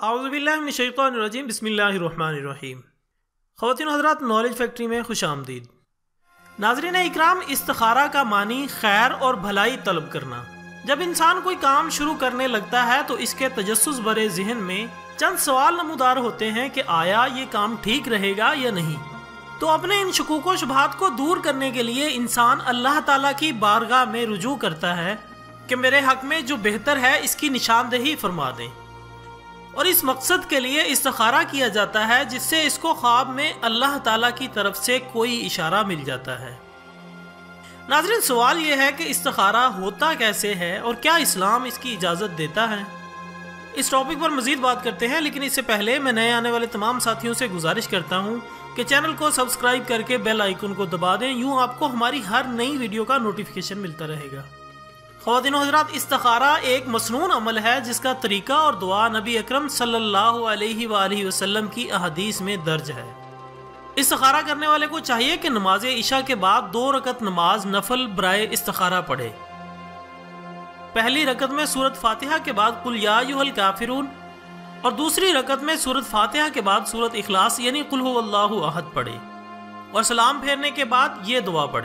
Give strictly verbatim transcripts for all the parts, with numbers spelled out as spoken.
اعوذ باللہ من الشیطان الرجیم، بسم اللہ الرحمن الرحیم۔ خواتین و حضرات، نالج فیکٹری میں خوش آمدید۔ ناظرین اکرام، استخارہ کا معنی خیر اور بھلائی طلب کرنا۔ جب انسان کوئی کام شروع کرنے لگتا ہے تو اس کے تجسس برے ذہن میں چند سوال نمودار ہوتے ہیں کہ آیا یہ کام ٹھیک رہے گا یا نہیں۔ تو اپنے ان شکوک و شبہات کو دور کرنے کے لیے انسان اللہ تعالیٰ کی بارگاہ میں رجوع کرتا ہے کہ میرے حق میں جو بہتر ہے اس کی نشاندہی فرما دیں، اور اس مقصد کے لیے استخارہ کیا جاتا ہے جس سے اس کو خواب میں اللہ تعالیٰ کی طرف سے کوئی اشارہ مل جاتا ہے۔ ناظرین، سوال یہ ہے کہ استخارہ ہوتا کیسے ہے اور کیا اسلام اس کی اجازت دیتا ہے؟ اس ٹاپک پر مزید بات کرتے ہیں، لیکن اس سے پہلے میں نئے آنے والے تمام ساتھیوں سے گزارش کرتا ہوں کہ چینل کو سبسکرائب کر کے بیل آئیکن کو دبا دیں، یوں آپ کو ہماری ہر نئی ویڈیو کا نوٹیفیکیشن ملتا رہے گا۔ خواتین و حضرات، استخارہ ایک مسنون عمل ہے جس کا طریقہ اور دعا نبی اکرم صلی اللہ علیہ وآلہ وسلم کی احادیث میں درج ہے۔ استخارہ کرنے والے کو چاہیے کہ نماز عشاء کے بعد دو رکعت نماز نفل برائے استخارہ پڑھے۔ پہلی رکعت میں سورۃ فاتحہ کے بعد قل یا ایھا الکافرون اور دوسری رکعت میں سورۃ فاتحہ کے بعد سورۃ اخلاص یعنی قل ھو اللہ احد پڑھے، اور سلام پھیرنے کے بعد یہ دعا پڑھے: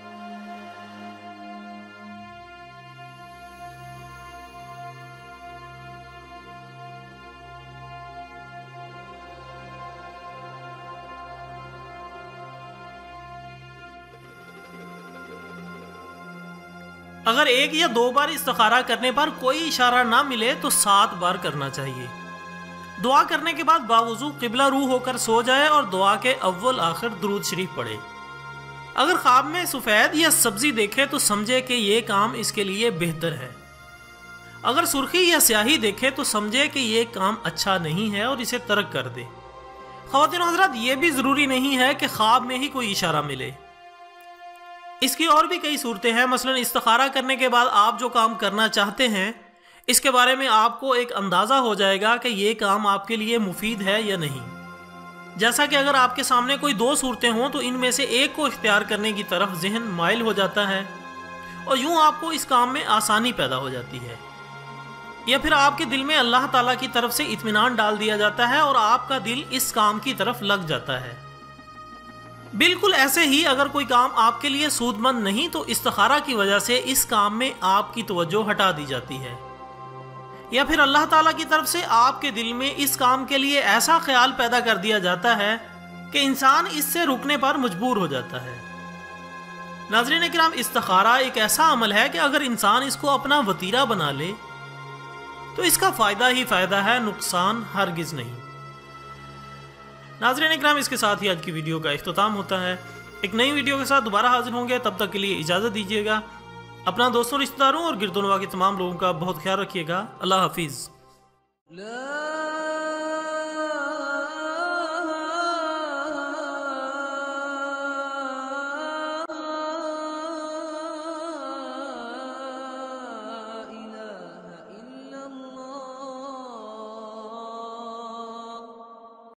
اگر ایک یا دو بار استخارہ کرنے پر کوئی اشارہ نہ ملے تو سات بار کرنا چاہیے۔ دعا کرنے کے بعد باوضو قبلہ رو ہو کر سو جائے اور دعا کے اول آخر درود شریف پڑھے۔ اگر خواب میں سفید یا سبزی دیکھے تو سمجھے کہ یہ کام اس کے لیے بہتر ہے۔ اگر سرخی یا سیاہی دیکھے تو سمجھے کہ یہ کام اچھا نہیں ہے اور اسے ترک کر دے۔ خواتین و حضرات، یہ بھی ضروری نہیں ہے کہ خواب میں ہی کوئی اشارہ ملے۔ اس کی اور بھی کئی صورتیں ہیں، مثلا استخارہ کرنے کے بعد آپ جو کام کرنا چاہتے ہیں اس کے بارے میں آپ کو ایک اندازہ ہو جائے گا کہ یہ کام آپ کے لیے مفید ہے یا نہیں۔ جیسا کہ اگر آپ کے سامنے کوئی دو صورتیں ہوں تو ان میں سے ایک کو اختیار کرنے کی طرف ذہن مائل ہو جاتا ہے اور یوں آپ کو اس کام میں آسانی پیدا ہو جاتی ہے، یا پھر آپ کے دل میں اللہ تعالیٰ کی طرف سے اطمینان ڈال دیا جاتا ہے اور آپ کا دل اس کام کی طرف لگ جاتا ہے۔ بالکل ایسے ہی اگر کوئی کام آپ کے لیے سود مند نہیں تو استخارہ کی وجہ سے اس کام میں آپ کی توجہ ہٹا دی جاتی ہے، یا پھر اللہ تعالیٰ کی طرف سے آپ کے دل میں اس کام کے لیے ایسا خیال پیدا کر دیا جاتا ہے کہ انسان اس سے رکنے پر مجبور ہو جاتا ہے۔ ناظرین کرام، استخارہ ایک ایسا عمل ہے کہ اگر انسان اس کو اپنا وتیرہ بنا لے تو اس کا فائدہ ہی فائدہ ہے، نقصان ہرگز نہیں۔ ناظرین اکرام، اس کے ساتھ ہی آج کی ویڈیو کا اختتام ہوتا ہے۔ ایک نئی ویڈیو کے ساتھ دوبارہ حاضر ہوں گے، تب تک کے لیے اجازت دیجیے گا۔ اپنا دوستوں، رشتہ داروں اور گرد و نواح کے تمام لوگوں کا بہت خیال رکھیے گا۔ اللہ حافظ۔